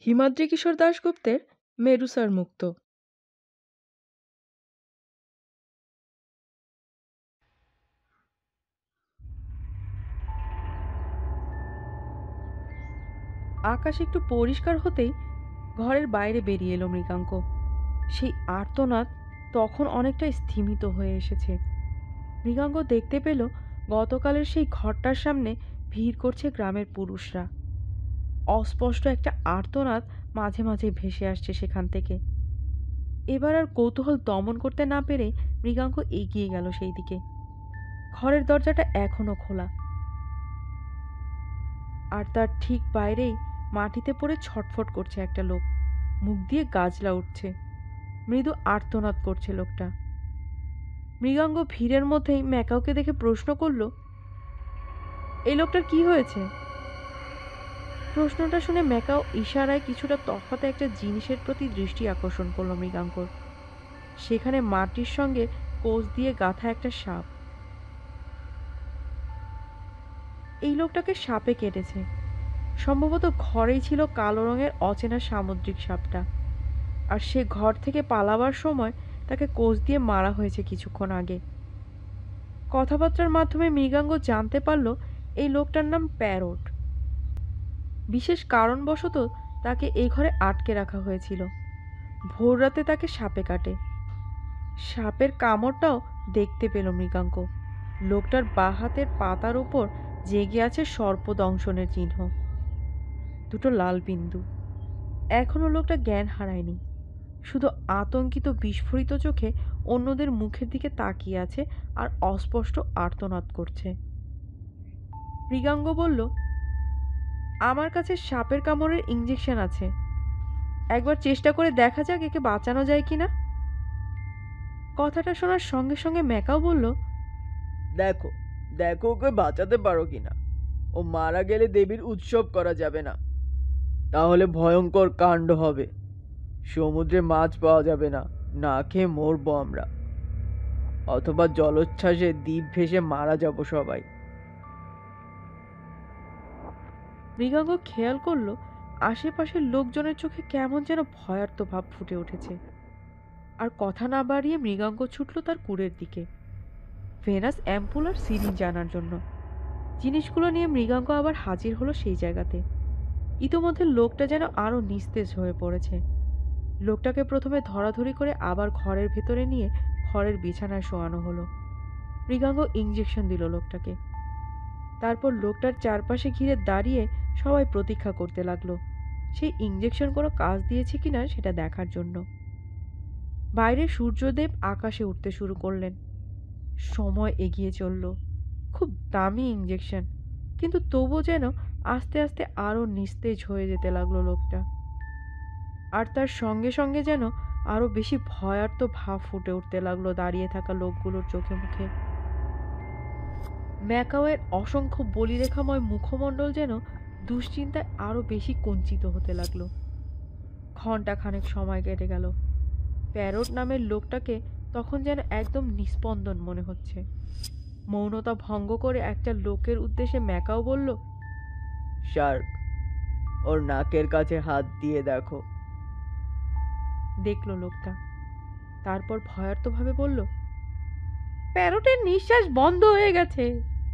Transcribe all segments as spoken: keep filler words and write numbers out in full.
হিমাদ্রি কিশোর দাশগুপ্তের মেরুসার মুক্ত। আকাশ একটু পরিষ্কার হতেই ঘরের বাইরে বেরিয়ে এলো মৃগাঙ্ক। সেই আর্তনাদ তখন অনেকটা স্থিমিত হয়ে এসেছে। মৃগাঙ্ক দেখতে পেল গতকালের সেই ঘরটার সামনে ভিড় করছে গ্রামের পুরুষরা। অস্পষ্ট একটা আর্তনাদ মাঝে মাঝে ভেসে আসছে সেখান থেকে। এবার আর কৌতূহল দমন করতে না পেরে মৃগাঙ্ক এগিয়ে গেল সেই দিকে। ঘরের দরজাটা এখনো খোলা, আর তার ঠিক বাইরেই মাটিতে পড়ে ছটফট করছে একটা লোক। মুখ দিয়ে গাজলা উঠছে, মৃদু আর্তনাদ করছে লোকটা। মৃগাঙ্গ ভিড়ের মধ্যেই ম্যাকাওকে দেখে প্রশ্ন করল, এই লোকটার কি হয়েছে? প্রশ্নটা শুনে ম্যাকাও ইশারায় কিছুটা তফাতে একটা জিনিসের প্রতি দৃষ্টি আকর্ষণ করলো মৃগাঙ্কর। সেখানে মাটির সঙ্গে কোষ দিয়ে গাঁথা একটা সাপ। এই লোকটাকে সাপে কেটেছে। সম্ভবত ঘরেই ছিল কালো রঙের অচেনা সামুদ্রিক সাপটা, আর সে ঘর থেকে পালাবার সময় তাকে কোষ দিয়ে মারা হয়েছে কিছুক্ষণ আগে। কথাবার্তার মাধ্যমে মৃগাঙ্গ জানতে পারল এই লোকটার নাম প্যারট। বিশেষ কারণবশত তাকে এই ঘরে আটকে রাখা হয়েছিল। ভোর রাতে তাকে সাপে কাটে। সাপের কামড়টাও দেখতে পেল মৃগাঙ্ক। লোকটার বাঁ হাতের পাতার উপর জেগে আছে সর্পদংশনের চিহ্ন, দুটো লাল বিন্দু। এখনো লোকটা জ্ঞান হারায়নি, শুধু আতঙ্কিত বিস্ফোরিত চোখে অন্যদের মুখের দিকে তাকিয়ে আছে আর অস্পষ্ট আর্তনাদ করছে। মৃগাঙ্গ বলল, আমার কাছে সাপের কামড়ের ইঞ্জেকশন আছে, একবার চেষ্টা করে দেখা যাক একে বাঁচানো যায় কিনা। কথাটা শোনার সঙ্গে সঙ্গে ম্যাকাও বলল, দেখো দেখো ওকে বাঁচাতে পারো কিনা। ও মারা গেলে দেবীর উৎসব করা যাবে না, তাহলে ভয়ঙ্কর কাণ্ড হবে। সমুদ্রে মাছ পাওয়া যাবে না, না খেয়ে মরবো আমরা, অথবা জলোচ্ছ্বাসে দ্বীপ ভেসে মারা যাব সবাই। মৃগাঙ্গ খেয়াল করল আশেপাশের লোকজনের চোখে কেমন যেন ভয়ার্ত ভাব ফুটে উঠেছে। আর কথা না বাড়িয়ে মৃগাঙ্গ ছুটল তার কুড়ের দিকে, ভেনাস অ্যাম্পুল আর সিরিঞ্জ আনার জন্য। জিনিসগুলো নিয়ে মৃগাঙ্গ আবার হাজির হলো সেই জায়গাতে। ইতোমধ্যে লোকটা যেন আরো নিস্তেজ হয়ে পড়েছে। লোকটাকে প্রথমে ধরাধরি করে আবার ঘরের ভেতরে নিয়ে ঘরের বিছানায় শোয়ানো হলো। মৃগাঙ্গ ইঞ্জেকশন দিল লোকটাকে। তারপর লোকটার চারপাশে ঘিরে দাঁড়িয়ে সবাই প্রতীক্ষা করতে লাগলো সেই ইঞ্জেকশন কোনো কাজ দিয়েছে কিনা সেটা দেখার জন্য। বাইরে সূর্যদেব আকাশে উঠতে শুরু করলেন। সময় এগিয়ে চলল। খুব দামি ইঞ্জেকশন, কিন্তু তবু যেন আস্তে আস্তে আরো নিস্তেজ হয়ে যেতে লাগলো লোকটা। আর তার সঙ্গে সঙ্গে যেন আরো বেশি ভয়ার্ত ভাব ফুটে উঠতে লাগলো দাঁড়িয়ে থাকা লোকগুলোর চোখে মুখে। ম্যাকাওয়ের অসংখ্য বলিরেখাময় মুখমণ্ডল যেন দুশ্চিন্তায় আরো বেশি কুঞ্চিত হতে লাগলো। ঘণ্টা খানেক সময় কেটে গেল। প্যারট নামের লোকটাকে তখন যেন একদম নিস্পন্দন মনে হচ্ছে। মৌনতা ভঙ্গ করে একটা লোকের উদ্দেশ্যে ম্যাকাও বলল, শার্ক, ওর নাকের কাছে হাত দিয়ে দেখো। দেখল লোকটা, তারপর ভয়ার্তভাবে বলল, প্যারটের নিঃশ্বাস বন্ধ হয়ে গেছে।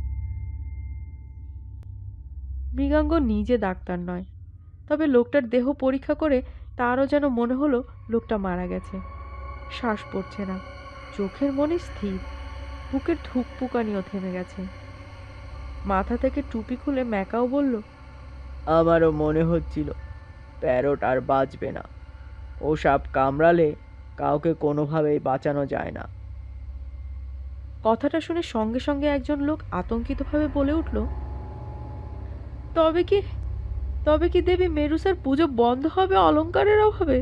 মৃগাঙ্গ নিজে ডাক্তার নয়, তবে লোকটার দেহ পরীক্ষা করে তারও যেন মনে হলো লোকটা মারা গেছে। শ্বাস পড়ছে না, চোখের মনে স্থির, বুকের ধুকপুকানিও থেমে গেছে। মাথা থেকে টুপি খুলে ম্যাকাও বলল, আমারও মনে হচ্ছিল প্যারট আর বাঁচবে না। ও সাপ কামড়ালে কাউকে কোনোভাবেই বাঁচানো যায় না। কথাটা শুনে সঙ্গে সঙ্গে একজন লোক আতঙ্কিতভাবে বলে উঠল, তবে কি তবে কি দেবী মেরুসার পুজো বন্ধ হবে অলংকারের অভাবে?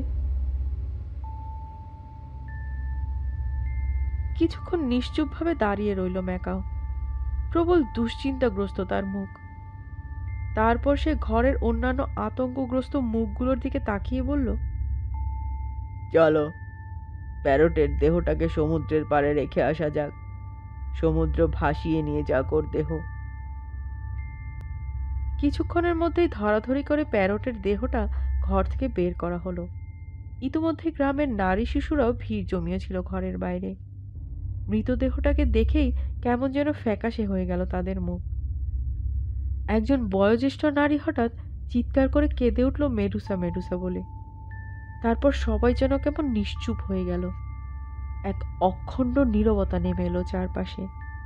কিছুক্ষণ নিশ্চুপভাবে দাঁড়িয়ে রইল ম্যাকাও। প্রবল দুশ্চিন্তাগ্রস্ত তার মুখ। তারপর সে ঘরের অন্যান্য আতঙ্কগ্রস্ত মুখগুলোর দিকে তাকিয়ে বলল, চলো প্যারটের দেহটাকে সমুদ্রের পাড়ে রেখে আসা যাক। সমুদ্র ভাসিয়ে নিয়ে যাক ওর দেহ। কিছুক্ষণের মধ্যেই ধরাধরি করে প্যারটের দেহটা ঘর থেকে বের করা হলো। ইতিমধ্যে গ্রামের নারী শিশুরাও ভিড় জমিয়েছিল ঘরের বাইরে। মৃতদেহটাকে দেখেই কেমন যেন ফ্যাকাশে হয়ে গেল তাদের মুখ। একজন বয়োজ্যেষ্ঠ নারী হঠাৎ চিৎকার করে কেঁদে উঠল মেডুসা মেডুসা বলে। তারপর সবাই যেন কেমন নিশ্চুপ হয়ে গেল। এক অখণ্ড নীরবতা নেমে এলো চারপাশে।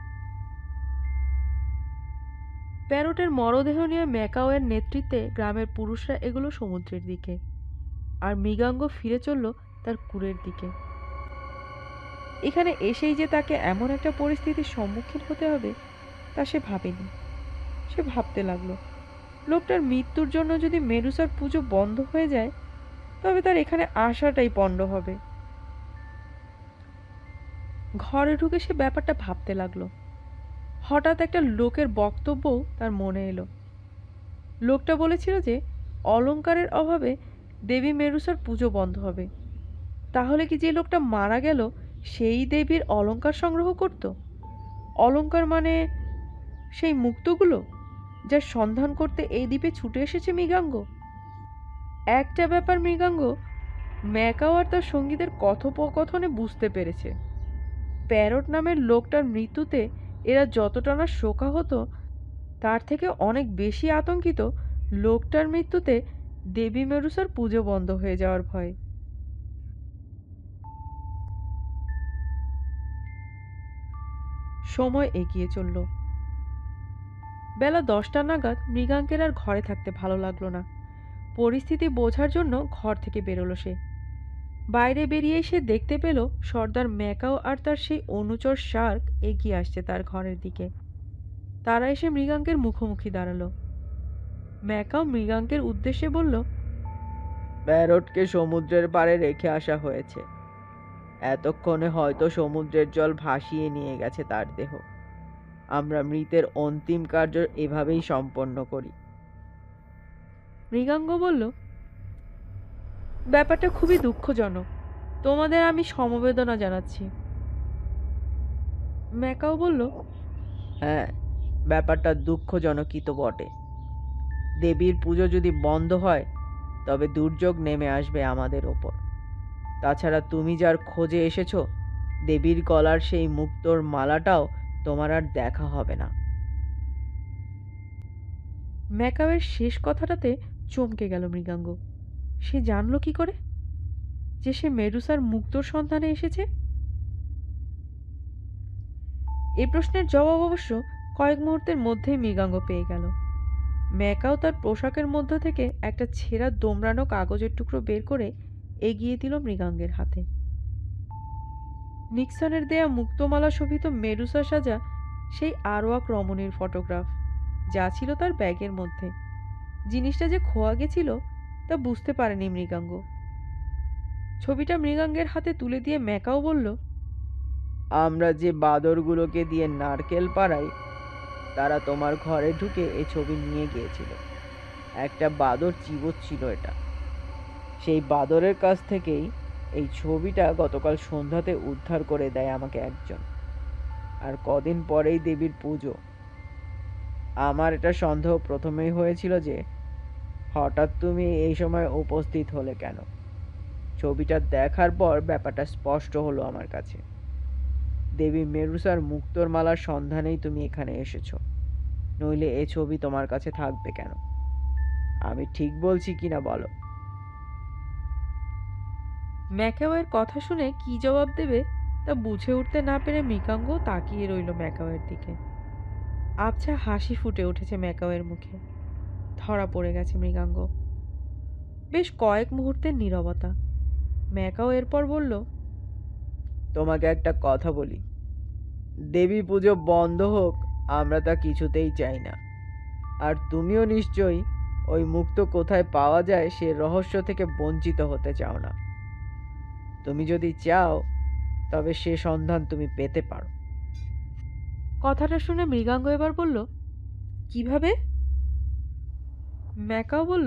প্যারোটের মরদেহ নিয়ে ম্যাকাওয়ের নেতৃত্বে গ্রামের পুরুষরা এগুলো সমুদ্রের দিকে, আর মৃগাঙ্গ ফিরে চলল তার কুঁড়ের দিকে। এখানে এসেই যে তাকে এমন একটা পরিস্থিতির সম্মুখীন হতে হবে তা সে ভাবেনি। সে ভাবতে লাগলো, লোকটার মৃত্যুর জন্য যদি মেডুসার পুজো বন্ধ হয়ে যায় তবে তার এখানে আসাটাই পণ্ড হবে। ঘরে ঢুকে সে ব্যাপারটা ভাবতে লাগলো। হঠাৎ একটা লোকের বক্তব্যও তার মনে এলো। লোকটা বলেছিল যে অলংকারের অভাবে দেবী মেডুসার পুজো বন্ধ হবে। তাহলে কি যে লোকটা মারা গেল সেই দেবীর অলংকার সংগ্রহ করত? অলংকার মানে সেই মুক্তগুলো যার সন্ধান করতে এই দ্বীপে ছুটে এসেছে মৃগাঙ্গ। একটা ব্যাপার মৃগাঙ্গ ম্যাকাও আর তার সঙ্গীদের কথোপকথনে বুঝতে পেরেছে। প্যারট নামের লোকটার মৃত্যুতে এরা যতটা না শোকাহত তার থেকে অনেক বেশি আতঙ্কিত লোকটার মৃত্যুতে দেবী মেডুসার পুজো বন্ধ হয়ে যাওয়ার ভয়। সময় এগিয়ে চলল। বেলা দশটা নাগাদ মৃগাঙ্কের আর ঘরে থাকতে ভালো লাগলো না। পরিস্থিতি বোঝার জন্য ঘর থেকে বেরোলো সে। বাইরে বেরিয়ে সে দেখতে পেল সর্দার ম্যাকাও আর তার সেই অনুচর শার্ক এগিয়ে আসছে তার ঘরের দিকে। তারা এসে মৃগাঙ্কের মুখোমুখি দাঁড়ালো। ম্যাকাও মৃগাঙ্কের উদ্দেশ্যে বলল, প্যারটকে সমুদ্রের পাড়ে রেখে আসা হয়েছে। এতক্ষণে হয়তো সমুদ্রের জল ভাসিয়ে নিয়ে গেছে তার দেহ। আমরা মৃতের অন্তিম কার্য এভাবেই সম্পন্ন করি। মৃগাঙ্গ বলল, ব্যাপারটা খুবই দুঃখজনক। তোমাদের আমি সমবেদনা জানাচ্ছি। ম্যাকাও বলল, হ্যাঁ, ব্যাপারটা দুঃখজনকই তো বটে। দেবীর পুজো যদি বন্ধ হয় তবে দুর্যোগ নেমে আসবে আমাদের ওপর। তাছাড়া তুমি যার খোঁজে এসেছো, দেবীর গলার সেই মুক্তোর মালাটাও তোমার আর দেখা হবে না। ম্যাকাওয়ের শেষ কথাটাতে চমকে গেল মৃগাঙ্গ। সে জানল কি করে যে সে মেডুসার মুক্তোর সন্ধানে এসেছে? এই প্রশ্নের জবাব অবশ্য কয়েক মুহূর্তের মধ্যেই মৃগাঙ্গ পেয়ে গেল। ম্যাকাও তার পোশাকের মধ্য থেকে একটা ছেঁড়া দোমড়ানো কাগজের টুকরো বের করে এগিয়ে দিল মৃগাঙ্গের হাতে। নিক্সনের দেয়া মুক্তমালা শোভিত মেডুসা সাজা সেই আরোয়াক রমণীর ফটোগ্রাফ, যা ছিল তার ব্যাগের মধ্যে। জিনিসটা যে খোয়া গেছিল তা বুঝতে পারেনি মৃগাঙ্গ। ছবিটা মৃগাঙ্গের হাতে তুলে দিয়ে ম্যাকাও বলল, আমরা যে বাদরগুলোকে দিয়ে নারকেল পাড়াই, তারা তোমার ঘরে ঢুকে এই ছবি নিয়ে গিয়েছিল। একটা বাদর চিবোচ্ছিল এটা। সেই বাদরের কাছ থেকেই এই ছবিটা গতকাল সন্ধ্যাতে উদ্ধার করে দেয় আমাকে একজন। আর কদিন পরেই দেবীর পুজো। আমার এটা সন্দেহ প্রথমেই হয়েছিল যে হঠাৎ তুমি এই সময় উপস্থিত হলে কেন। ছবিটা দেখার পর ব্যাপারটা স্পষ্ট হলো আমার কাছে। দেবী মেরুসার মুক্তোর মালার সন্ধানেই তুমি এখানে এসেছো, নইলে এই ছবি তোমার কাছে থাকবে কেন? আমি ঠিক বলছি কিনা বলো? ম্যাকাওয়ের কথা শুনে কি জবাব দেবে তা বুঝে উঠতে না পেরে মৃগাঙ্গ তাকিয়ে রইল ম্যাকাওয়ের দিকে। আবছা হাসি ফুটে উঠেছে ম্যাকাওয়ের মুখে। ধরা পড়ে গেছে মৃগাঙ্গ। বেশ কয়েক মুহূর্তের নীরবতা। ম্যাকাও এরপর বলল, তোমাকে একটা কথা বলি। দেবী পুজো বন্ধ হোক আমরা তা কিছুতেই চাই না। আর তুমিও নিশ্চয়ই ওই মুক্ত কোথায় পাওয়া যায় সে রহস্য থেকে বঞ্চিত হতে চাও না। তুমি যদি চাও তবে সে সন্ধান তুমি পেতে পারো। কথাটা শুনে মৃগাঙ্গ এবার বলল, কিভাবে? ম্যাকাও বলল,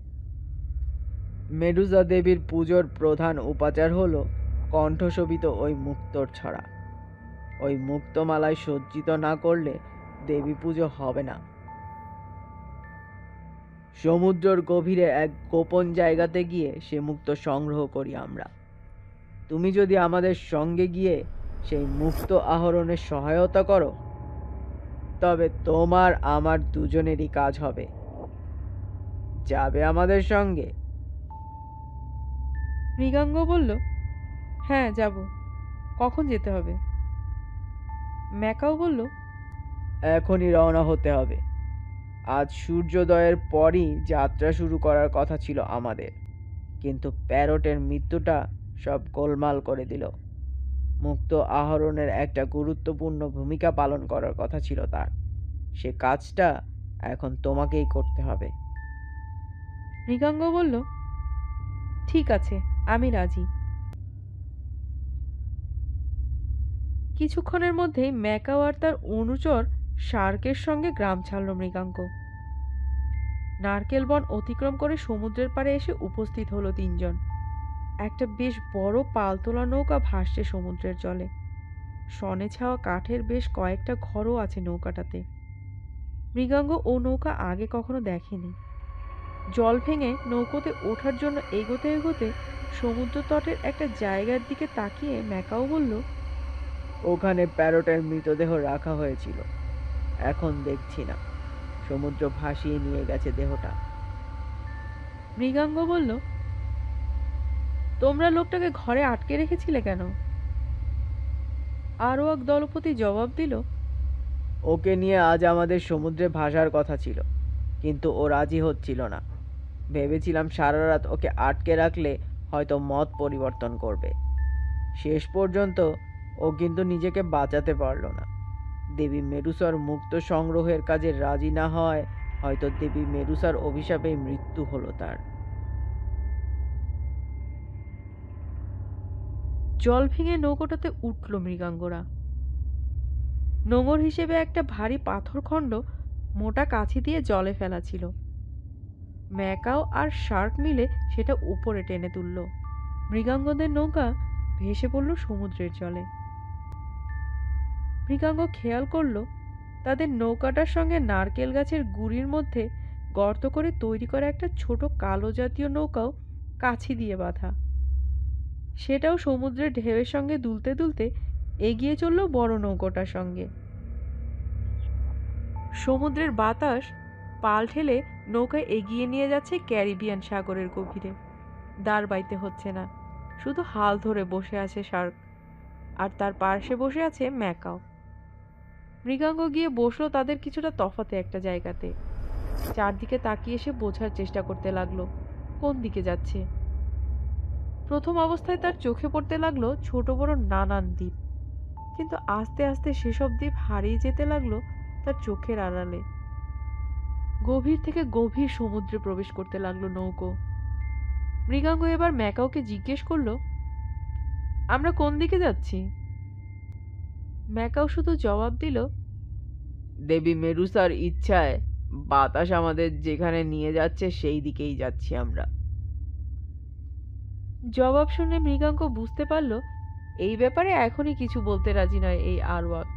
মেডুসা দেবীর পুজোর প্রধান উপাচার হলো কণ্ঠশোভিত ওই মুক্তোর ছড়া। ওই মুক্তমালায় সজ্জিত না করলে দেবী পুজো হবে না। সমুদ্রের গভীরে এক গোপন জায়গাতে গিয়ে সে মুক্তো সংগ্রহ করি আমরা। তুমি যদি আমাদের সঙ্গে গিয়ে সেই মুক্ত আহরণে সহায়তা করো, তবে তোমার আমার দুজনেরই কাজ হবে। যাবে আমাদের সঙ্গে? মৃগাঙ্গ বলল, হ্যাঁ যাব। কখন যেতে হবে? ম্যাকাও বলল, এখনই রওনা হতে হবে। আজ সূর্যোদয়ের পরই যাত্রা শুরু করার কথা ছিল আমাদের, কিন্তু প্যারটের মৃত্যুটা সব গোলমাল করে দিল। মুক্ত আহরণের একটা গুরুত্বপূর্ণ ভূমিকা পালন করার কথা ছিল তার। সে কাজটা এখন তোমাকেই করতে হবে। মৃগাঙ্গ বলল, ঠিক আছে, আমি রাজি। কিছুক্ষণের মধ্যেই ম্যাকাও আর তার অনুচর শার্কের সঙ্গে গ্রাম ছাড়ল মৃগাঙ্ক। নারকেল বন অতিক্রম করে সমুদ্রের পাড়ে এসে উপস্থিত হলো তিনজন। একটা বেশ বড় পালতোলা নৌকা ভাসছে সমুদ্রের জলে। সনে ছাওয়া কাঠের বেশ কয়েকটা ঘরও আছে নৌকাটাতে। মৃগাঙ্গ ও নৌকা আগে কখনো দেখেনি। জল ভেঙে নৌকোতে ওঠার জন্য এগোতে এগোতে সমুদ্র তটের একটা জায়গার দিকে তাকিয়ে ম্যাকাও বলল, ওখানে প্যারটের মৃতদেহ রাখা হয়েছিল, এখন দেখছি না। সমুদ্র ভাসিয়ে নিয়ে গেছে দেহটা। মৃগাঙ্গ বলল, তোমরা লোকটাকে ঘরে আটকে রেখেছিলে কেন? আরও এক দলপতি জবাব দিল, ওকে নিয়ে আজ আমাদের সমুদ্রে ভাসার কথা ছিল, কিন্তু ও রাজি হচ্ছিল না। ভেবেছিলাম সারা রাত ওকে আটকে রাখলে হয়তো মত পরিবর্তন করবে। শেষ পর্যন্ত ও কিন্তু নিজেকে বাঁচাতে পারল না। দেবী মেরুসার মুক্ত সংগ্রহের কাজে রাজি না হয় হয়তো দেবী মেরুসার অভিশাপে মৃত্যু হলো তার। জল ভেঙে নৌকোটাতে উঠল মৃগাঙ্গরা। নোঙর হিসেবে একটা ভারী পাথরখণ্ড মোটা কাছি দিয়ে জলে ফেলা ছিল। ম্যাকাও আর শার্ক মিলে সেটা উপরে টেনে তুলল। মৃগাঙ্গদের নৌকা ভেসে পড়ল সমুদ্রের জলে। মৃগাঙ্গ খেয়াল করল তাদের নৌকাটার সঙ্গে নারকেল গাছের গুড়ির মধ্যে গর্ত করে তৈরি করা একটা ছোট কালো জাতীয় নৌকাও কাছি দিয়ে বাঁধা। সেটাও সমুদ্রের ঢেউয়ের সঙ্গে দুলতে দুলতে এগিয়ে চলল বড় নৌকোটার সঙ্গে। সমুদ্রের বাতাস পাল ঠেলে নৌকায় এগিয়ে নিয়ে যাচ্ছে ক্যারিবিয়ান সাগরের গভীরে। দাঁড় বাইতে হচ্ছে না, শুধু হাল ধরে বসে আছে শার্ক, আর তার পার্শ্বে বসে আছে ম্যাকাও। মৃগাঙ্গ গিয়ে বসলো তাদের কিছুটা তফাতে একটা জায়গাতে। চারদিকে তাকিয়ে সে বোঝার চেষ্টা করতে লাগলো কোন দিকে যাচ্ছে। প্রথম অবস্থায় তার চোখে পড়তে লাগলো ছোট বড় নানান দ্বীপ, কিন্তু আস্তে আস্তে সেসব দ্বীপ হারিয়ে যেতে লাগলো তার চোখের আড়ালে। গভীর থেকে গভীর সমুদ্রে প্রবেশ করতে লাগলো নৌকো। মৃগাঙ্গ এবার ম্যাকাওকে জিজ্ঞেস করলো, আমরা কোন দিকে যাচ্ছি? ম্যাকাও শুধু জবাব দিল, দেবী মেরুসার ইচ্ছায় বাতাস আমাদের যেখানে নিয়ে যাচ্ছে সেই দিকেই যাচ্ছি আমরা। জবাব শুনে মৃগাঙ্ক বুঝতে পারল এই ব্যাপারে এখনই কিছু বলতে রাজি নয় এই আরওয়াক।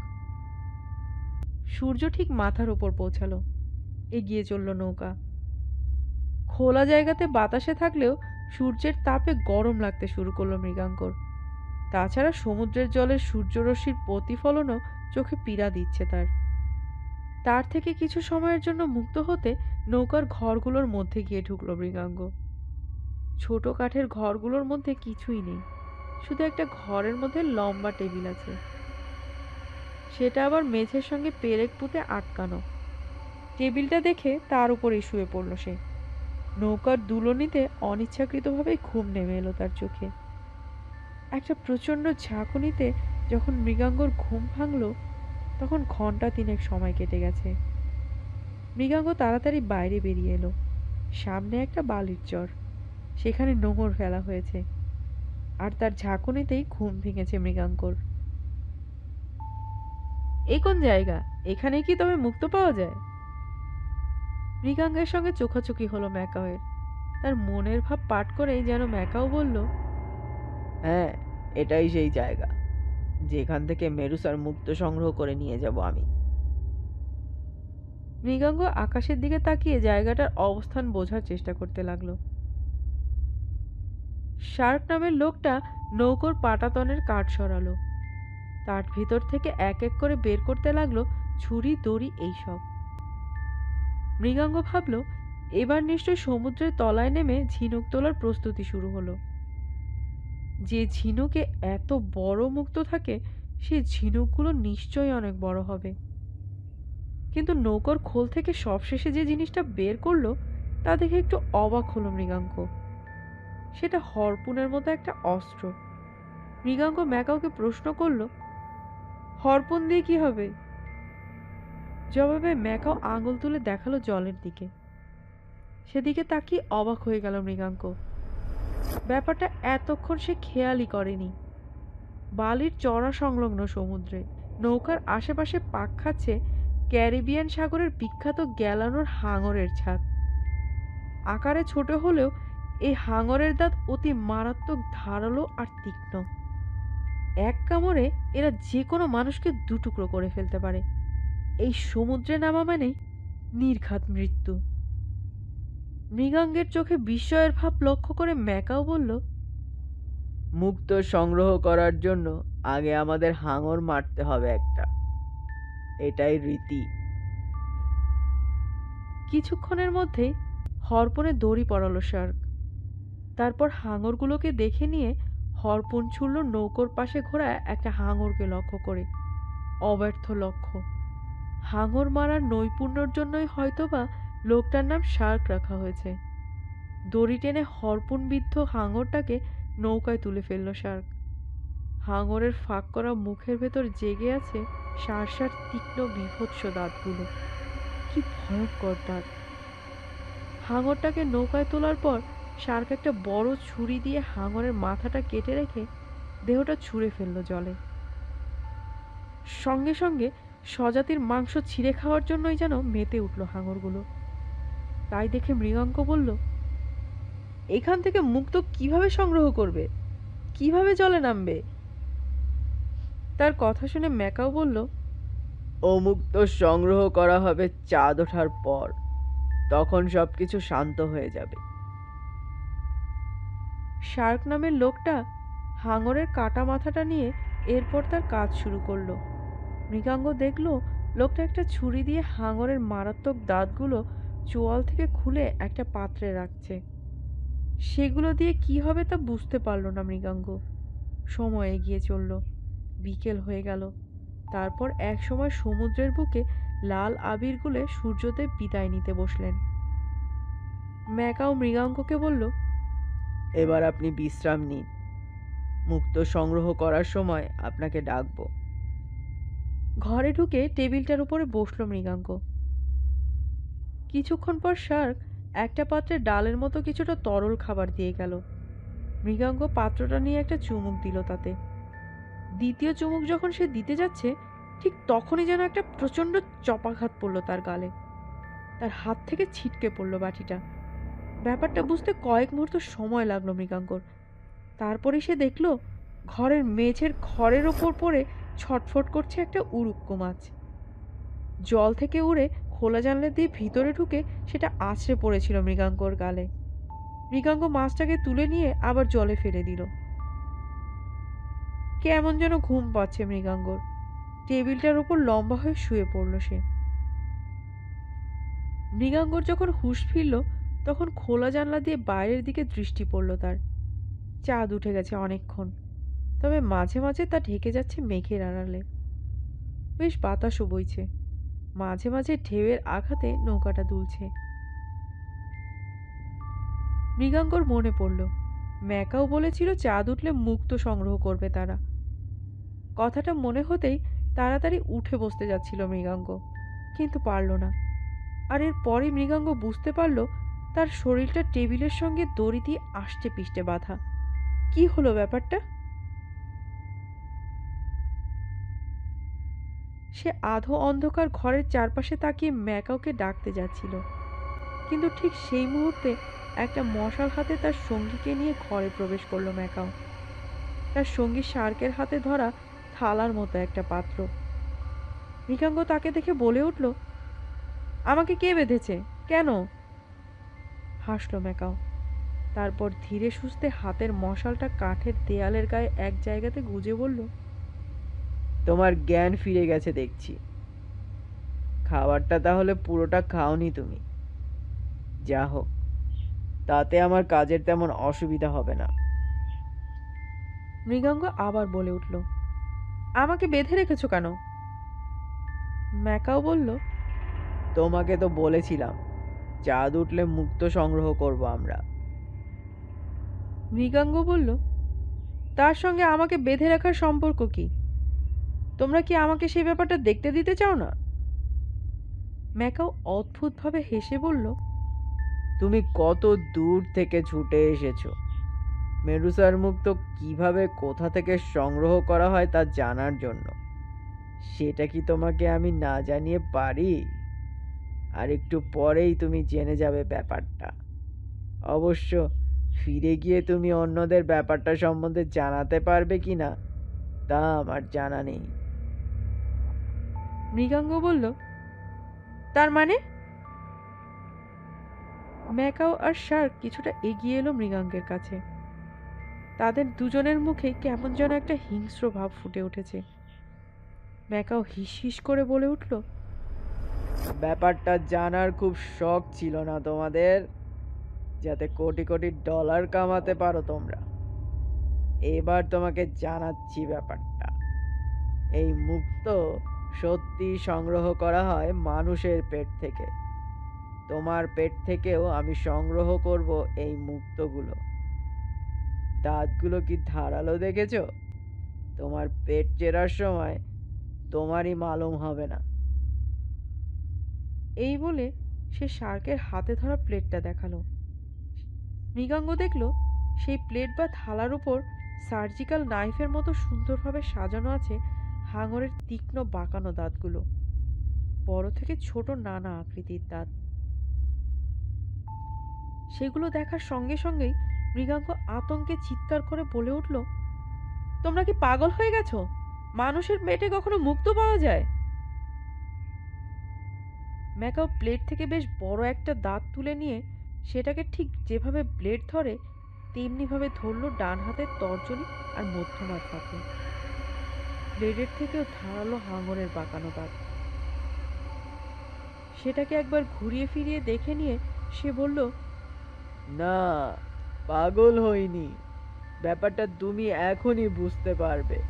সূর্য ঠিক মাথার উপর পৌঁছালো। এগিয়ে চলল নৌকা। খোলা জায়গাতে বাতাসে থাকলেও সূর্যের তাপে গরম লাগতে শুরু করলো মৃগাঙ্কর। তাছাড়া সমুদ্রের জলের সূর্যরশ্মির প্রতিফলনও চোখে পীড়া দিচ্ছে তার। তার থেকে কিছু সময়ের জন্য মুক্ত হতে নৌকার ঘরগুলোর মধ্যে গিয়ে ঢুকলো মৃগাঙ্গ। ছোট কাঠের ঘরগুলোর মধ্যে কিছুই নেই, শুধু একটা ঘরের মধ্যে লম্বা টেবিল আছে। সেটা আবার মেঝের সঙ্গে পেরেক পুঁতে আটকানো। টেবিলটা দেখে তার উপরেই শুয়ে পড়ল সে। নৌকার দুলনিতে অনিচ্ছাকৃতভাবে ঘুম নেমে এলো তার চোখে। একটা প্রচণ্ড ঝাঁকুনিতে যখন মৃগাঙ্গর ঘুম ভাঙল, তখন ঘন্টা তিনেক সময় কেটে গেছে। মৃগাঙ্গ তাড়াতাড়ি বাইরে বেরিয়ে এলো। সামনে একটা বালির চর, সেখানে নোঙর ফেলা হয়েছে, আর তার ঝাঁকুনিতেই ঘুম ভেঙেছে মৃগাঙ্কর। এই কোন জায়গা? এখানে কি তবে মুক্ত পাওয়া যায়? মৃগাঙ্গের সঙ্গে চোখাচোখি হলো ম্যাকাওয়ের। তার মনের ভাব পাঠ করেই যেন ম্যাকাও বলল, হ্যাঁ, এটাই সেই জায়গা যেখান থেকে মেরুসার মুক্ত সংগ্রহ করে নিয়ে যাব আমি। মৃগাঙ্গ আকাশের দিকে তাকিয়ে জায়গাটার অবস্থান বোঝার চেষ্টা করতে লাগলো। শার্ক নামের লোকটা নৌকোর পাটাতনের কাঠ সরালো, তার ভিতর থেকে এক এক করে বের করতে লাগলো ছুরি, দড়ি এইসব। মৃগাঙ্গ ভাবল এবার নিশ্চয়ই সমুদ্রের তলায় নেমে ঝিনুক তোলার প্রস্তুতি শুরু হলো। যে ঝিনুকে এত বড় মুক্ত থাকে সে ঝিনুকগুলো নিশ্চয়ই অনেক বড় হবে। কিন্তু নৌকোর খোল থেকে সবশেষে যে জিনিসটা বের করলো তা দেখে একটু অবাক হলো মৃগাঙ্ক। সেটা হরপুনের মতো একটা অস্ত্র। মৃগাঙ্ক ম্যাকাওকে প্রশ্ন করল, হরপুন দিয়ে কি হবে? জবাবে ম্যাকাও আঙুল তুলে দেখালো জলের দিকে। সেদিকে তাকিয়ে অবাক হয়ে গেল মৃগাঙ্ক। ব্যাপারটা এতক্ষণ সে খেয়ালই করেনি। বালির চড়া সংলগ্ন সমুদ্রে নৌকার আশেপাশে পাক খাচ্ছে ক্যারিবিয়ান সাগরের বিখ্যাত গ্যালানোর হাঙরের ছাদ। আকারে ছোট হলেও এই হাঙরের দাঁত অতি মারাত্মক, ধারালো আর তীক্ষ্ণ। এক কামড়ে এরা যে কোনো মানুষকে দুটুকরো করে ফেলতে পারে। এই সমুদ্রে নামা মানেই নির্ঘাত মৃত্যু। মৃগাঙ্গের চোখে বিস্ময়ের ভাব লক্ষ্য করে ম্যাকাও বলল, মুক্তো সংগ্রহ করার জন্য আগে আমাদের হাঙর মারতে হবে একটা, এটাই রীতি। কিছুক্ষণের মধ্যেই হরপনে দড়ি পড়ালো শার্ক। তারপর হাঙরগুলোকে দেখে নিয়ে হরপন ছুড়ল নৌকোর পাশে ঘোরা একটা হাঙরকে লক্ষ্য করে। অব্যর্থ লক্ষ্য। হাঙর মারার নৈপুণ্যর জন্যই হয়তোবা লোকটার নাম শার্ক রাখা হয়েছে। দড়ি টেনে হরপনবিদ্ধ হাঙরটাকে নৌকায় তুলে ফেলল শার্ক। হাঙরের ফাঁক করা মুখের ভেতর জেগে আছে সারসার তীক্ষ্ণ বীভৎস দাঁতগুলো। কি ভয়ঙ্কর দাঁত! হাঙরটাকে নৌকায় তোলার পর শার্ক একটা বড় ছুরি দিয়ে হাঙরের মাথাটা কেটে রেখে দেহটা ছুঁড়ে ফেলল জলে। সঙ্গে সঙ্গে স্বজাতির মাংস ছিঁড়ে খাওয়ার জন্যই যেন মেতে উঠল হাঙরগুলো। তাই দেখে মৃগাঙ্ক বলল, এখান থেকে মুক্ত কিভাবে সংগ্রহ করবে? কিভাবে জলে নামবে? তার কথা শুনে ম্যাকাও বলল, ও মুক্ত সংগ্রহ করা হবে চাঁদ ওঠার পর, তখন সবকিছু শান্ত হয়ে যাবে। শার্ক নামের লোকটা হাঙরের কাটা মাথাটা নিয়ে এরপর তার কাজ শুরু করলো। মৃগাঙ্গ দেখল লোকটা একটা ছুরি দিয়ে হাঙরের মারাত্মক দাঁতগুলো চোয়াল থেকে খুলে একটা পাত্রে রাখছে। সেগুলো দিয়ে কি হবে তা বুঝতে পারল না মৃগাঙ্গ। সময় এগিয়ে চলল, বিকেল হয়ে গেল। তারপর এক সময় সমুদ্রের বুকে লাল আবির গুলে সূর্যদেব বিদায় নিতে বসলেন। ম্যাকাও মৃগাঙ্ককে বলল, এবার আপনি বিশ্রাম নিন, মুক্ত সংগ্রহ করার সময় আপনাকে ডাকবো। ঘরে ঢুকে টেবিলটার উপরে বসল মৃগাঙ্ক। কিছুক্ষণ পর শার্ক একটা পাত্রে ডালের মতো কিছুটা তরল খাবার দিয়ে গেল। মৃগাঙ্ক পাত্রটা নিয়ে একটা চুমুক দিল তাতে। দ্বিতীয় চুমুক যখন সে দিতে যাচ্ছে ঠিক তখনই যেন একটা প্রচণ্ড চপাঘাত পড়ল তার গালে। তার হাত থেকে ছিটকে পড়ল বাটিটা। ব্যাপারটা বুঝতে কয়েক মুহূর্ত সময় লাগলো মৃগাঙ্কর। তারপরে সে দেখল ঘরের মেঝের খড়ের ওপর পড়ে ছটফট করছে একটা উড়ুক্কু মাছ। জল থেকে উড়ে খোলা জানলা দিয়ে ভিতরে ঢুকে সেটা আছড়ে পড়েছিল মৃগাঙ্কর গালে। মৃগাঙ্ক মাছটাকে তুলে নিয়ে আবার জলে ফেলে দিল। কেমন যেন ঘুম পাচ্ছে মৃগাঙ্গর। টেবিলটার উপর লম্বা হয়ে শুয়ে পড়ল সে। মৃগাঙ্গর যখন হুঁশ ফিরল তখন খোলা জানলা দিয়ে বাইরের দিকে দৃষ্টি পড়ল তার। চাঁদ উঠে গেছে অনেকক্ষণ, তবে মাঝে মাঝে তা ঢেকে যাচ্ছে মেঘের আড়ালে। বেশ বাতাসও বইছে, মাঝে মাঝে ঢেউয়ের আঘাতে নৌকাটা দুলছে। মৃগাঙ্গর মনে পড়ল ম্যাকাও বলেছিল চাঁদ উঠলে মুক্তো সংগ্রহ করবে তারা। কথাটা মনে হতেই তাড়াতাড়ি উঠে বসতে যাচ্ছিল মৃগাঙ্গ, কিন্তু পারল না। আর এর পরে মৃগাঙ্গ বুঝতে পারল তার শরীরটা টেবিলের সঙ্গে দড়ি দিয়ে আষ্টে পিষ্টে বাঁধা। কি হলো ব্যাপারটা? সে আধো অন্ধকার ঘরের চারপাশে তাকিয়ে ম্যাকাওকে ডাকতে যাচ্ছিল, কিন্তু ঠিক সেই মুহূর্তে একটা মশাল হাতে তার সঙ্গীকে নিয়ে ঘরে প্রবেশ করলো ম্যাকাও। তার সঙ্গী শার্কের হাতে ধরা থালার মতো একটা পাত্র। মৃগাঙ্গ তাকে দেখে বলে উঠল, আমাকে কে বেঁধেছে? কেন? হাসলো ম্যাকাও। তারপর ধীরে সুস্থে হাতের মশালটা কাঠের দেয়ালের গায়ে এক জায়গাতে গুজে বলল, তোমার জ্ঞান ফিরে গেছে দেখছি। খাবারটা তাহলে পুরোটা খাওনি তুমি। যা হোক, তাতে আমার কাজের তেমন অসুবিধা হবে না। মৃগাঙ্গ আবার বলে উঠল, আমাকে বেঁধে রেখেছো কেন? ম্যাকাও বলল, তোমাকে তো বলেছিলাম চাঁদ উঠলে মুক্তো সংগ্রহ করব আমরা। মৃগাঙ্গ বলল, তার সঙ্গে আমাকে বেঁধে রাখার সম্পর্ক কি? তোমরা কি আমাকে সেই ব্যাপারটা দেখতে দিতে চাও না? ম্যাকাও অদ্ভুতভাবে হেসে বলল, তুমি কত দূর থেকে ছুটে এসেছো মেডুসার মুক্ত কিভাবে কোথা থেকে সংগ্রহ করা হয় তা জানার জন্য। সেটা কি তোমাকে আমি না জানিয়ে পারি? আর একটু পরেই তুমি জেনে যাবে ব্যাপারটা। অবশ্য ফিরে গিয়ে তুমি অন্যদের ব্যাপারটা সম্বন্ধে জানাতে পারবে কিনা তা আমার জানা নেই। মৃগাঙ্গ বলল, তার মানে? ম্যাকাও আর শার্ক কিছুটা এগিয়ে এলো মৃগাঙ্গের কাছে। তাদের দুজনের মুখে কেমন যেন একটা হিংস্র ভাব ফুটে উঠেছে। ম্যাকাও হিস হিস করে বলে উঠল, ব্যাপারটা জানার খুব শখ ছিল না তোমাদের, যাতে কোটি কোটি ডলার কামাতে পারো তোমরা। এবার তোমাকে জানাচ্ছি ব্যাপারটা। এই মুক্ত সত্যি সংগ্রহ করা হয় মানুষের পেট থেকে। তোমার পেট থেকেও আমি সংগ্রহ করব এই মুক্তগুলো। দাঁতগুলো কি ধারালো দেখেছো? তোমার পেট চেরার সময় তোমারই মালুম হবে না। এই বলে সে শার্কের হাতে ধরা প্লেটটা দেখালো। মৃগাঙ্গ দেখল সেই প্লেট বা থালার উপর সার্জিক্যাল নাইফের মতো সুন্দরভাবে সাজানো আছে হাঙরের তীক্ষ্ণ বাঁকানো দাঁতগুলো, বড় থেকে ছোট নানা আকৃতির দাঁত। সেগুলো দেখার সঙ্গে সঙ্গেই মৃগাঙ্ক আতঙ্কে চিৎকার করে বলে উঠল, তোমরা কি পাগল হয়ে গেছো? মানুষের পেটে কখনো মুক্ত পাওয়া যায়? ম্যাকাও প্লেট থেকে বেশ বড় একটা দাঁত তুলে নিয়ে সেটাকে ঠিক যেভাবে ব্লেড ধরে তেমনিভাবে ধরল ডান হাতের তর্জনী আর মধ্যমার ফাঁকে। ব্লেডের থেকেও ধারালো হাঙরের বাঁকানো দাঁত। সেটাকে একবার ঘুরিয়ে ফিরিয়ে দেখে নিয়ে সে বলল, না, পাগল হইনি। ব্যাপারটা তুমি এখনই বুঝতে পারবে।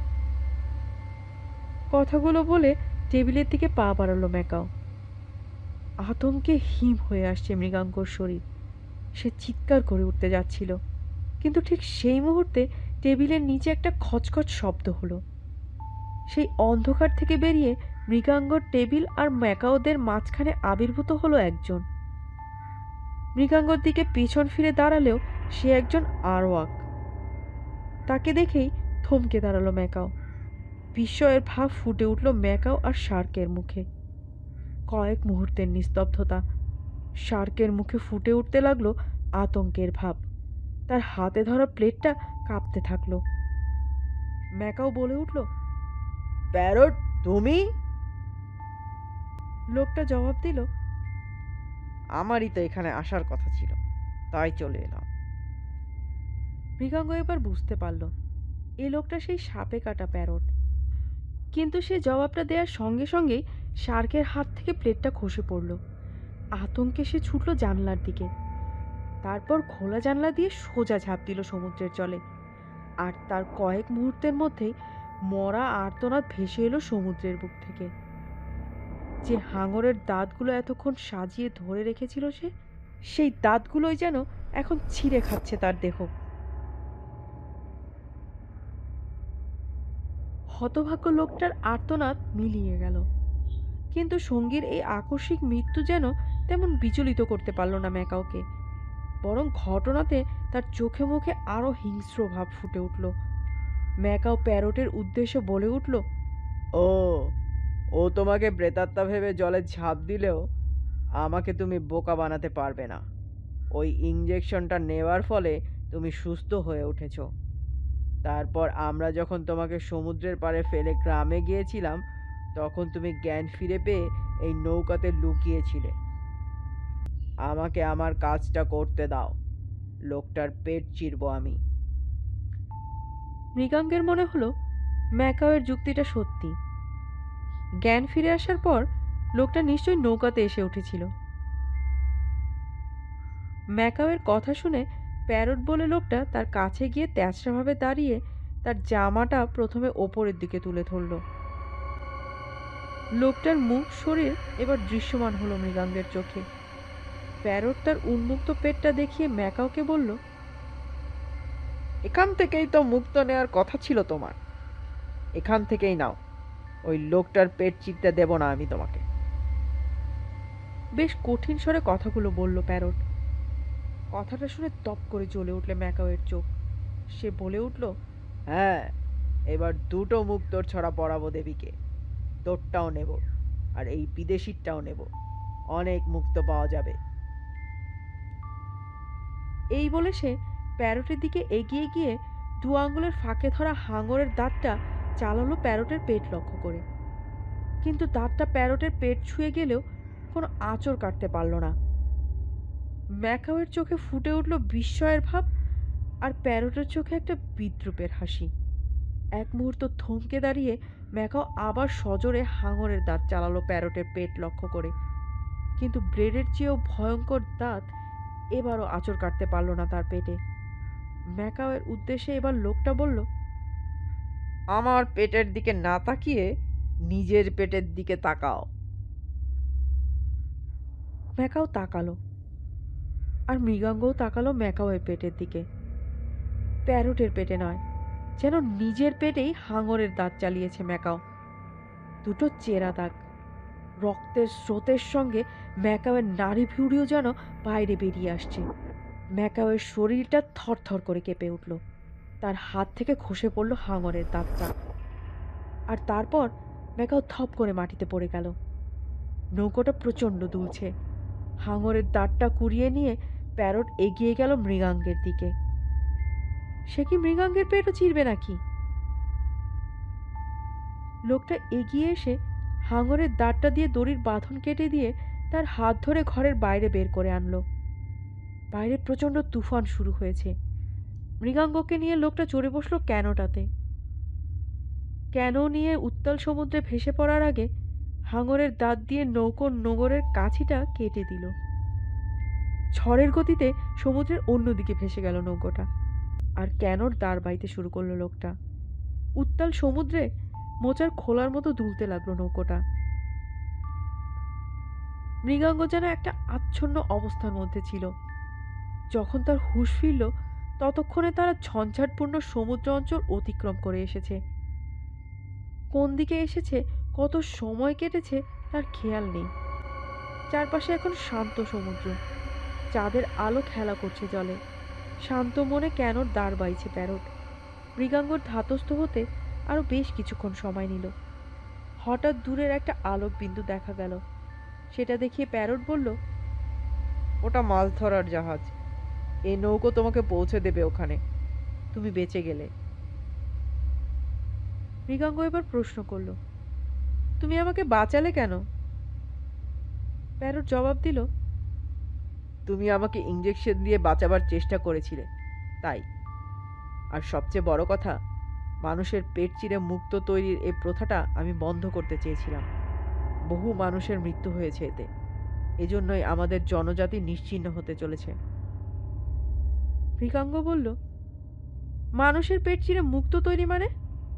কথাগুলো বলে টেবিলের দিকে পা বাড়ালো ম্যাকাও। আতঙ্কে হিম হয়ে আসছে মৃগাঙ্কর শরীর। সে চিৎকার করে উঠতে যাচ্ছিল, কিন্তু ঠিক সেই মুহূর্তে টেবিলের নিচে একটা খচখচ শব্দ হলো। সেই অন্ধকার থেকে বেরিয়ে মৃগাঙ্গর টেবিল আর ম্যাকাওদের মাঝখানে আবির্ভূত হলো একজন। মৃগাঙ্গর দিকে পিছন ফিরে দাঁড়ালেও সে একজন আরওয়াক। তাকে দেখেই থমকে দাঁড়ালো ম্যাকাও। বিস্ময়ের ভাব ফুটে উঠল ম্যাকাও আর শার্কের মুখে। কয়েক মুহূর্তের নিস্তব্ধতা। শার্কের মুখে ফুটে উঠতে লাগলো আতঙ্কের ভাব। তার হাতে ধরা প্লেটটা কাঁপতে থাকলো। ম্যাকাও বলে উঠল, প্যারট, তুমি? লোকটা জবাব দিল, আমারই তো এখানে আসার কথা ছিল, তাই চলে এলাম। মৃগাঙ্গ এবার বুঝতে পারল এই লোকটা সেই সাপে কাটা প্যারট। কিন্তু সে জবাবটা দেওয়ার সঙ্গে সঙ্গেই শার্কের হাত থেকে প্লেটটা খসে পড়ল। আতঙ্কে সে ছুটল জানলার দিকে। তারপর খোলা জানলা দিয়ে সোজা ঝাঁপ দিল সমুদ্রের জলে। আর তার কয়েক মুহূর্তের মধ্যেই মরা আর্তনাদ ভেসে এলো সমুদ্রের বুক থেকে। যে হাঙরের দাঁতগুলো এতক্ষণ সাজিয়ে ধরে রেখেছিল সে, সেই দাঁতগুলোই যেন এখন ছিঁড়ে খাচ্ছে তার দেহ। হতভাগ্য লোকটার আর্তনাদ মিলিয়ে গেল, কিন্তু সঙ্গীর এই আকস্মিক মৃত্যু যেন তেমন বিচলিত করতে পারল না ম্যাকাওকে। বরং ঘটনাতে তার চোখে মুখে আরো হিংস্র ভাব ফুটে উঠল। ম্যাকাও প্যারটের উদ্দেশ্যে বলে উঠল, ও ও তোমাকে প্রেতাত্মা ভেবে জলে ঝাঁপ দিলেও আমাকে তুমি বোকা বানাতে পারবে না। ওই ইঞ্জেকশনটা নেওয়ার ফলে তুমি সুস্থ হয়ে উঠেছো। তারপর আমরা যখন তোমাকে সমুদ্রের পাড়ে ফেলে গ্রামে গিয়েছিলাম, তখন তুমি জ্ঞান ফিরে পেয়ে এই নৌকাতে লুকিয়েছিলে। আমাকে আমার কাজটা করতে দাও, লোকটার পেট চিরবো আমি। মৃগাঙ্গের মনে হলো ম্যাকাওয়ের যুক্তিটা সত্যি। জ্ঞান ফিরে আসার পর লোকটা নিশ্চয়ই নৌকাতে এসে উঠেছিল। ম্যাকাওয়ের কথা শুনে প্যারট বলে লোকটা তার কাছে গিয়ে তেজরাভাবে দাঁড়িয়ে তার জামাটা প্রথমে ওপরের দিকে তুলে ধরল। লোকটার মুখ শরীর এবার দৃশ্যমান হলো মৃগাঙ্গের চোখে। প্যারট তার উন্মুক্ত পেটটা দেখিয়ে ম্যাকাওকে বলল, এখান থেকেই তো মুক্ত নেওয়ার কথা ছিল তোমার, এখান থেকেই নাও, ওই লোকটার পেট চিরতে দেব না আমি তোমাকে। বেশ কঠিন স্বরে কথাগুলো বলল প্যারট। কথাটা শুনে তপ করে জ্বলে উঠলে ম্যাকাওয়ের চোখ। সে বলে উঠল, হ্যাঁ, এবার দুটো মুক্তোর ছড়া পরাবো দেবীকে, তোরটাও নেব আর এই বিদেশিরটাও নেব, অনেক মুক্ত পাওয়া যাবে। এই বলে সে প্যারটের দিকে এগিয়ে গিয়ে দু আঙ্গুলের ফাঁকে ধরা হাঙরের দাঁতটা চালালো প্যারটের পেট লক্ষ্য করে। কিন্তু দাঁতটা প্যারটের পেট ছুঁয়ে গেলেও কোনো আঁচড় কাটতে পারল না। ম্যাকাওয়ের চোখে ফুটে উঠল বিস্ময়ের ভাব, আর প্যারটের চোখে একটা বিদ্রুপের হাসি। এক মুহূর্ত থমকে দাঁড়িয়ে ম্যাকাও আবার সজোরে হাঙরের দাঁত চালালো প্যারটের পেট লক্ষ্য করে। কিন্তু ব্লেডের চেয়েও ভয়ঙ্কর দাঁত এবারও আঁচড় কাটতে পারল না তার পেটে। ম্যাকাওয়ের উদ্দেশ্যে এবার লোকটা বলল, আমার পেটের দিকে না তাকিয়ে নিজের পেটের দিকে তাকাও। ম্যাকাও তাকালো, আর মৃগাঙ্গও তাকালো ম্যাকাওয়ের পেটের দিকে। প্যারটের পেটে নয়, যেন নিজের পেটেই হাঙরের দাঁত চালিয়েছে ম্যাকাও। দুটো চেরা দাগ, রক্তের স্রোতের সঙ্গে ম্যাকাওয়ের নাড়ি ভুঁড়িও যেন বাইরে বেরিয়ে আসছে। ম্যাকাওয়ের শরীরটা থরথর করে কেঁপে উঠল। তার হাত থেকে খসে পড়ল হাঙরের দাঁতটা, আর তারপর ম্যাকাও থপ করে মাটিতে পড়ে গেল। নৌকোটা প্রচণ্ড দুলছে। হাঙরের দাঁতটা কুড়িয়ে নিয়ে প্যারট এগিয়ে গেল মৃগাঙ্গের দিকে। সে কি মৃগাঙ্গের পেটও চিরবে নাকি? লোকটা এগিয়ে এসে হাঙরের দাঁতটা দিয়ে দড়ির বাঁধন কেটে দিয়ে তার হাত ধরে ঘরের বাইরে বের করে আনলো। বাইরে প্রচণ্ড তুফান শুরু হয়েছে। মৃগাঙ্গকে নিয়ে লোকটা চড়ে বসলো ক্যানোটাতে। ক্যানো নিয়ে উত্তাল সমুদ্রে ভেসে পড়ার আগে হাঙরের দাঁত দিয়ে নৌকোর নোঙরের কাছিটা কেটে দিল। ঝড়ের গতিতে সমুদ্রের অন্যদিকে ভেসে গেল নৌকোটা, আর ক্যানোর দাঁড় বাইতে শুরু করলো লোকটা। উত্তাল সমুদ্রে মোচার খোলার মতো দুলতে লাগলো নৌকোটা। মৃগাঙ্গ যেন একটা আচ্ছন্ন অবস্থার মধ্যে ছিল। যখন তার হুঁশ ফিরল, ততক্ষণে তারা ঝঞ্ঝাটপূর্ণ সমুদ্র অঞ্চল অতিক্রম করে এসেছে। কোন দিকে এসেছে, কত সময় কেটেছে তার খেয়াল নেই। চারপাশে এখন শান্ত সমুদ্র, চাঁদের আলো খেলা করছে জলে। শান্ত মনে ক্যানোর দাঁড় বাইছে প্যারট। মৃগাঙ্গর ধাতস্থ হতে আরো বেশ কিছুক্ষণ সময় নিল। হঠাৎ দূরের একটা আলোক বিন্দু দেখা গেল। সেটা দেখিয়ে প্যারট বলল, ওটা মাছ ধরার জাহাজ, এই নৌকো তোমাকে পৌঁছে দেবে ওখানে, তুমি বেঁচে গেলে। মৃগাঙ্গ এবার প্রশ্ন করল, তুমি আমাকে বাঁচালে কেন? প্যারট জবাব দিল, তুমি আমাকে ইঞ্জেকশন দিয়ে বাঁচাবার চেষ্টা করেছিলে, তাই। আর সবচেয়ে বড় কথা, মানুষের পেট চিরে মুক্ত তৈরির এই প্রথাটা আমি বন্ধ করতে চেয়েছিলাম। বহু মানুষের মৃত্যু হয়েছে এতে, এজন্যই আমাদের জনজাতি নিশ্চিহ্ন হতে চলেছে। মৃগাঙ্গ বলল, মানুষের পেট চিরে মুক্ত তৈরি মানে?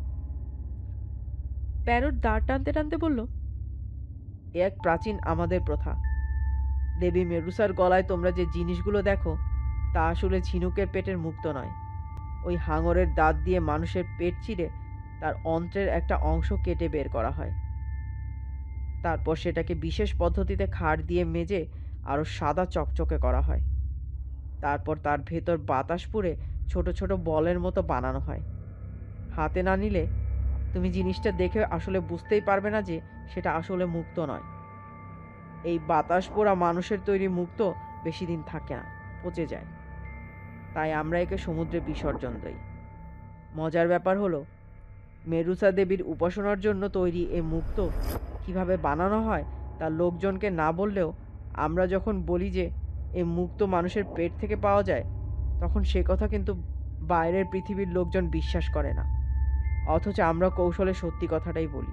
প্যারট দাঁড় টানতে টানতে বলল, এ এক প্রাচীন আমাদের প্রথা। দেবী মেরুসার গলায় তোমরা যে জিনিসগুলো দেখো, তা আসলে ঝিনুকের পেটের মুক্ত নয়। ওই হাঙরের দাঁত দিয়ে মানুষের পেট চিরে তার অন্ত্রের একটা অংশ কেটে বের করা হয়। তারপর সেটাকে বিশেষ পদ্ধতিতে খাড় দিয়ে মেজে আরো সাদা চকচকে করা হয়। তারপর তার ভেতর বাতাস পুড়ে ছোট ছোট বলের মতো বানানো হয়। হাতে না নিলে তুমি জিনিসটা দেখে আসলে বুঝতেই পারবে না যে সেটা আসলে মুক্ত নয়। এই বাতাস পোড়া মানুষের তৈরি মুক্ত বেশি দিন থাকে না, পচে যায়। তাই আমরা একে সমুদ্রে বিসর্জন দেই। মজার ব্যাপার হলো, মেরুসা দেবীর উপাসনার জন্য তৈরি এই মুক্ত কিভাবে বানানো হয় তা লোকজনকে না বললেও আমরা যখন বলি যে এই মুক্ত মানুষের পেট থেকে পাওয়া যায়, তখন সে কথা কিন্তু বাইরের পৃথিবীর লোকজন বিশ্বাস করে না। অথচ আমরা কৌশলে সত্যি কথাটাই বলি।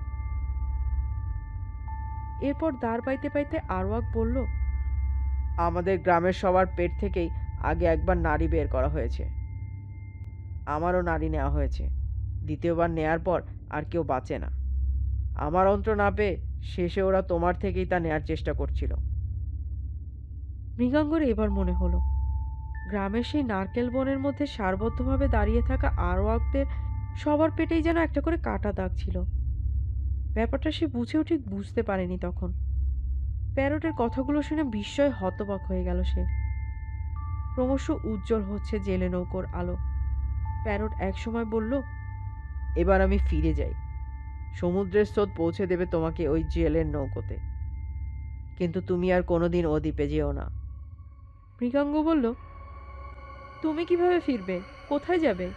এরপর দাঁড় পাইতে পাইতে আরওয়াক বলল, আমাদের গ্রামের সবার পেট থেকেই আগে একবার নারী বের করা হয়েছে। আমারও নারী নেওয়া হয়েছে। দ্বিতীয়বার নেয়ার পর আর কেউ বাঁচে না। আমার অন্ত্র না পেয়ে শেষে ওরা তোমার থেকেই তা নেয়ার চেষ্টা করছিল। মৃগাঙ্গর এবার মনে হলো গ্রামের সেই নারকেল বনের মধ্যে সারবদ্ধভাবে দাঁড়িয়ে থাকা আরওয়াকদের সবার পেটেই যেন একটা করে কাটা দাগ ছিল। ব্যাপারটা সে বুঝেও ঠিক বুঝতে পারেনি তখন। প্যারটের কথাগুলো শুনে বিস্ময়ে হতবাক হয়ে গেল সে। ক্রমশ উজ্জ্বল হচ্ছে জেলে নৌকোর আলো। প্যারট একসময় বলল, এবার আমি ফিরে যাই। সমুদ্রের স্রোত পৌঁছে দেবে তোমাকে ওই জেলের নৌকোতে, কিন্তু তুমি আর কোনোদিন ও দ্বীপে যেও না। মৃগাঙ্গ বলল, তুমি কিভাবে ফিরবে? কোথায় যাবে?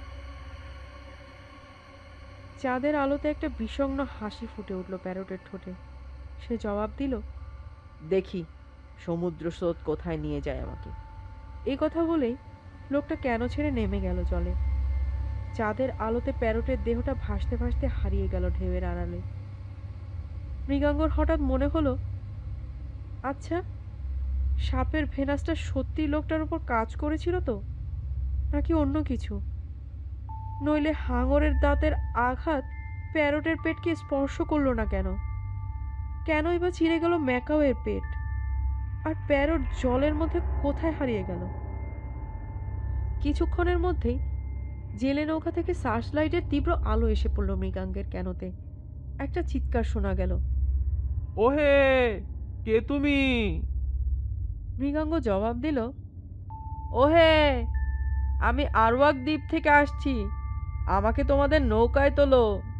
চাঁদের আলোতে একটা বিষণ্ণ হাসি ফুটে উঠল প্যারটের ঠোঁটে। সে জবাব দিল, দেখি সমুদ্র স্রোত কোথায় নিয়ে যায় আমাকে। এই কথা বলেই লোকটা কেন ছেড়ে নেমে গেল জলে। চাঁদের আলোতে প্যারটের দেহটা ভাসতে ভাসতে হারিয়ে গেল ঢেউয়ের আড়ালে। মৃগাঙ্গর হঠাৎ মনে হলো, আচ্ছা, সাপের ভেনাসটা সত্যি লোকটার উপর কাজ করেছিল তো, নাকি অন্য কিছু? নইলে হাঙরের দাঁতের আঘাত প্যারটের পেটকে স্পর্শ করলো না কেন? কেনই বা ছিঁড়ে গেল ম্যাকাওয়ের পেট? আর প্যারট জলের মধ্যে কোথায় হারিয়ে গেল? কিছুক্ষণের মধ্যেই জেলে নৌকা থেকে সার্চ লাইটের তীব্র আলো এসে পড়ল মৃগাঙ্গের ক্যানোতে। একটা চিৎকার শোনা গেল, ওহে, কে তুমি? মৃগাঙ্গ জবাব দিল, ওহে, আমি আরওয়াক দ্বীপ থেকে আসছি। আমাকে তোমাদের নৌকায় তোলো।